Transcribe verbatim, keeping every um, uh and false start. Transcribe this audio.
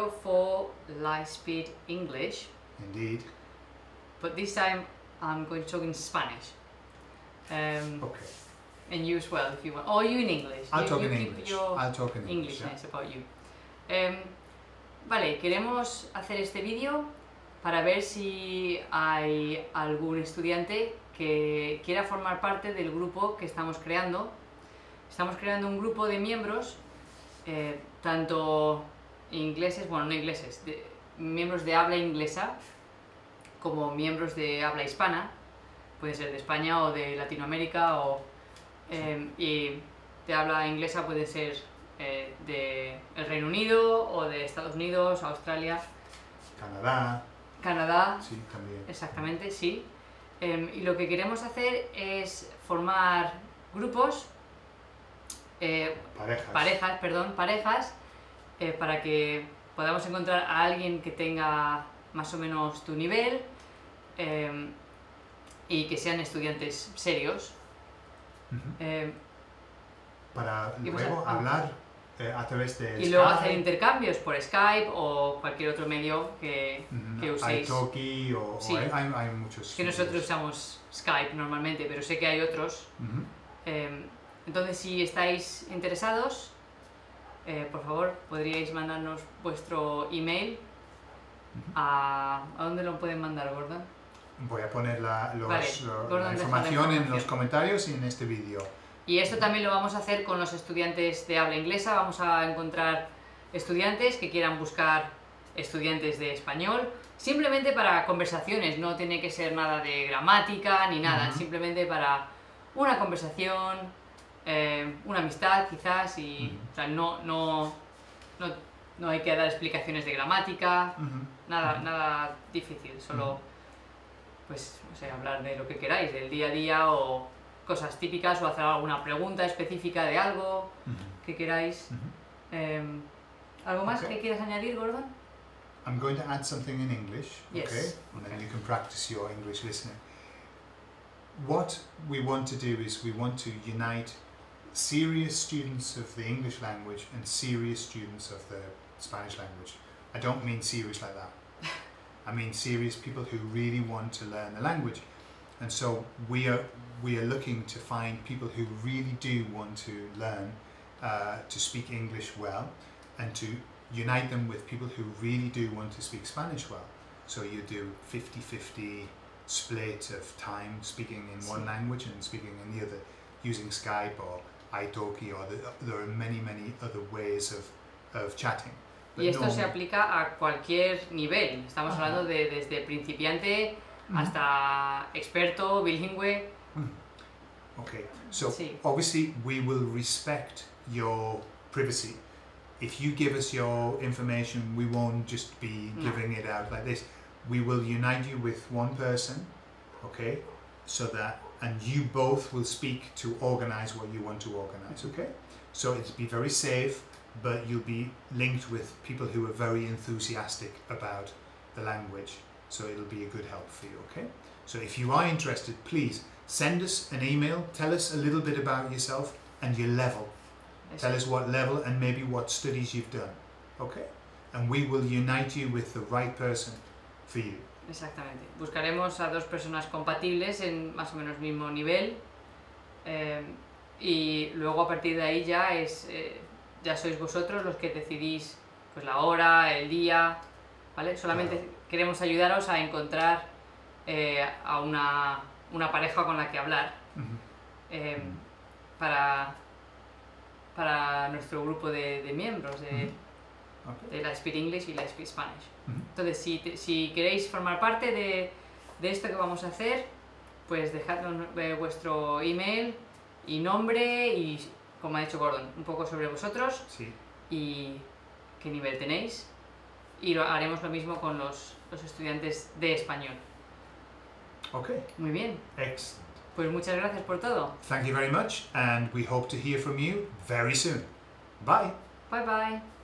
video for Lightspeed English. Indeed. But this time I'm going to talk in Spanish. Um, Okay. And you as well, if you want. Or you in English. I'll you, talk you in keep English. Your I'll talk in English. Englishness about you. Um, vale, queremos hacer este vídeo para ver si hay algún estudiante que quiera formar parte del grupo que estamos creando. Estamos creando un grupo de miembros, eh, tanto ingleses, bueno, no ingleses, de, miembros de habla inglesa, como miembros de habla hispana, puede ser de España o de Latinoamérica, o, eh, y de habla inglesa puede ser eh, de el Reino Unido, o de Estados Unidos, Australia, Canadá. Canadá, Sí, también. exactamente, sí. Eh, y lo que queremos hacer es formar grupos, eh, Parejas. parejas, perdón, parejas, eh, para que podamos encontrar a alguien que tenga más o menos tu nivel, eh, y que sean estudiantes serios. Ujú. eh, Para y luego pues, ah, hablar eh, a través de y luego Skype, hacer intercambios por Skype o cualquier otro medio que, ujú, que uséis. italki o, o Sí. hay, hay- hay muchos. Que nosotros usamos Skype normalmente, pero sé que hay otros. Ujú. Eh, entonces, si estáis interesados, eh, por favor, podríais mandarnos vuestro email. a... ¿A dónde lo pueden mandar, Gordon? Voy a poner la, los- Vale, lo- Gordon la deja la información en los información. comentarios y en este vídeo. Y esto también lo vamos a hacer con los estudiantes de habla inglesa. Vamos a encontrar estudiantes que quieran buscar estudiantes de español, simplemente para conversaciones, no tiene que ser nada de gramática ni nada, Ujú. simplemente para una conversación, eh, una amistad quizás, y Ujú. o sea, no, no, no, no hay que dar explicaciones de gramática, Ujú. nada, Ujú. nada difícil, solo Ujú. pues, no sé, hablar de lo que queráis, del día a día o cosas típicas, o hacer alguna pregunta específica de algo Ujú. que queráis. Ujú. Em, ¿Algo más Okay. que quieras añadir, Gordon? I'm going to add something in English, Yes, okay? And then okay. you can practice your English listening. What we want to do is we want to unite serious students of the English language and serious students of the Spanish language. I don't mean serious like that. I mean serious people who really want to learn the language. And so we are we are looking to find people who really do want to learn uh, to speak English well, and to unite them with people who really do want to speak Spanish well. So you do fifty fifty split of time speaking in one Sí. language and speaking in the other, using Skype or italki, or the, there are many many other ways of, of chatting. But Y esto se normally- aplica a cualquier nivel. Estamos Ajá. hablando de desde principiante Mhm. hasta experto, bilingüe. Okay, so Sí. obviously we will respect your privacy. If you give us your information, we won't just be No. giving it out like this. We will unite you with one person, okay, so that, and you both will speak to organize what you want to organize, okay? So it'll be very safe, but you'll be linked with people who are very enthusiastic about the language, so it'll be a good help for you, okay? So if you are interested, please send us an email, tell us a little bit about yourself and your level. Eso. Tell us what level and maybe what studies you've done, okay? And we will unite you with the right person for you. Exactamente. Buscaremos a dos personas compatibles en más o menos mismo nivel, eh, y luego a partir de ahí ya es eh, ya sois vosotros los que decidís pues la hora, el día, ¿vale? Solamente Claro. queremos ayudaros a encontrar eh, a una, una pareja con la que hablar, Mhm. eh, Mhm. para, para nuestro grupo de, de miembros de, Mhm. Okay. de Lightspeed English y Lightspeed Spanish. Mhm. Entonces, si, te- si queréis formar parte de, de esto que vamos a hacer, pues dejadnos eh, vuestro email y nombre y, como ha dicho Gordon, un poco sobre vosotros Sí. y qué nivel tenéis. Y lo, haremos lo mismo con los, los estudiantes de español. Okay. Muy bien, Excellent. pues muchas gracias por todo. Thank you very much, and we hope to hear from you very soon. Bye. Bye bye.